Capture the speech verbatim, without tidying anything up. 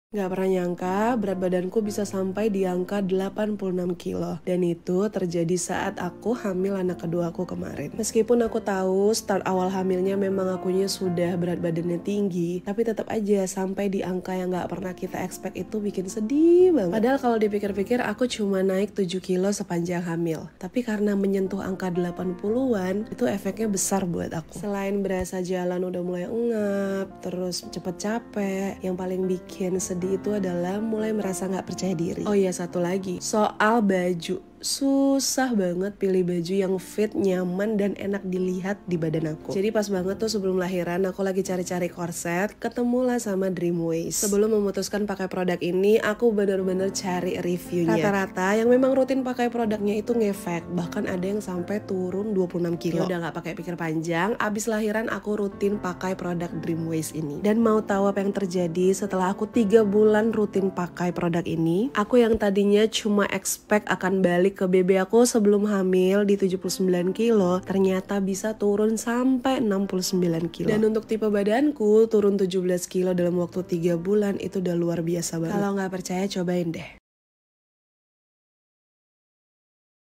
Gak pernah nyangka berat badanku bisa sampai di angka delapan puluh enam kilo. Dan itu terjadi saat aku hamil anak kedua aku kemarin. Meskipun aku tahu start awal hamilnya memang akunya sudah berat badannya tinggi, tapi tetap aja sampai di angka yang gak pernah kita expect itu bikin sedih banget. Padahal kalau dipikir-pikir aku cuma naik tujuh kilo sepanjang hamil. Tapi karena menyentuh angka delapan puluhan, itu efeknya besar buat aku. Selain berasa jalan udah mulai engap, terus cepet capek, yang paling bikin sedih itu adalah mulai merasa nggak percaya diri. Oh iya, satu lagi soal baju. Susah banget pilih baju yang fit, nyaman, dan enak dilihat di badan aku. Jadi pas banget tuh sebelum lahiran aku lagi cari-cari korset, ketemulah sama Dreamwaist. Sebelum memutuskan pakai produk ini, aku bener-bener cari reviewnya. Rata-rata yang memang rutin pakai produknya itu ngefek, bahkan ada yang sampai turun dua puluh enam kilo. Ya udah nggak pakai pikir panjang, abis lahiran aku rutin pakai produk Dreamwaist ini. Dan mau tahu apa yang terjadi setelah aku tiga bulan rutin pakai produk ini? Aku yang tadinya cuma expect akan balik ke B B aku sebelum hamil di tujuh puluh sembilan kilo, ternyata bisa turun sampai enam puluh sembilan kilo. Dan untuk tipe badanku, turun tujuh belas kilo dalam waktu tiga bulan itu udah luar biasa banget. Kalau nggak percaya, cobain deh.